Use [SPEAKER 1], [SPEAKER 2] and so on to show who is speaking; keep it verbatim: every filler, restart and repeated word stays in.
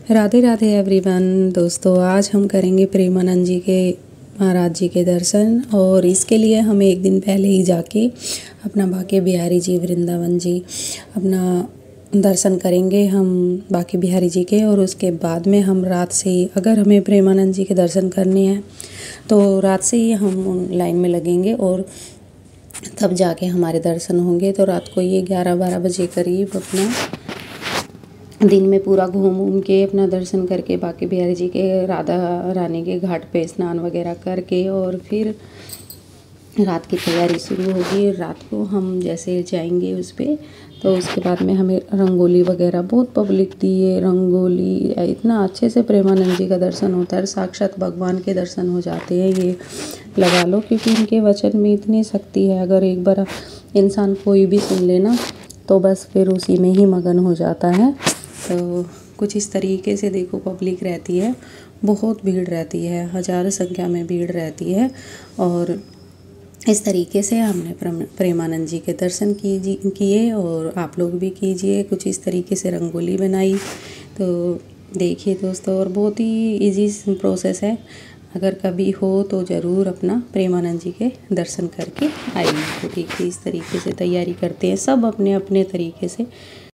[SPEAKER 1] Radhe Radhe everyone. दोस्तों, आज हम करेंगे प्रेमानंद जी के महाराज जी के दर्शन, और इसके लिए हम एक दिन पहले ही जाके अपना बांके बिहारी जी वृंदावन जी अपना दर्शन करेंगे हम बांके बिहारी जी के। और उसके बाद में हम रात से ही, अगर हमें प्रेमानंद जी के दर्शन करने हैं तो रात से ही हम लाइन में लगेंगे और तब जाके हमारे दर्शन होंगे। तो रात को ये ग्यारह बारह बजे करीब अपना दिन में पूरा घूम घूम के अपना दर्शन करके बांके बिहारी जी के राधा रानी के घाट पे स्नान वगैरह करके, और फिर रात की तैयारी शुरू होगी। रात को हम जैसे जाएंगे उस पर, तो उसके बाद में हमें रंगोली वगैरह, बहुत पब्लिक दिए रंगोली, इतना अच्छे से प्रेमानंद जी का दर्शन होता है। साक्षात भगवान के दर्शन हो जाते हैं, ये लगा लो, क्योंकि इनके वचन में इतनी शक्ति है। अगर एक बार इंसान कोई भी सुन लेना तो बस फिर उसी में ही मगन हो जाता है। तो कुछ इस तरीके से देखो, पब्लिक रहती है, बहुत भीड़ रहती है, हज़ारों संख्या में भीड़ रहती है। और इस तरीके से हमने प्रेमानंद जी के दर्शन कीजिए किए, और आप लोग भी कीजिए। कुछ इस तरीके से रंगोली बनाई, तो देखिए दोस्तों, और बहुत ही इजी प्रोसेस है। अगर कभी हो तो ज़रूर अपना प्रेमानंद जी के दर्शन करके आइए। तो देखिए, इस तरीके से तैयारी करते हैं सब अपने अपने तरीके से।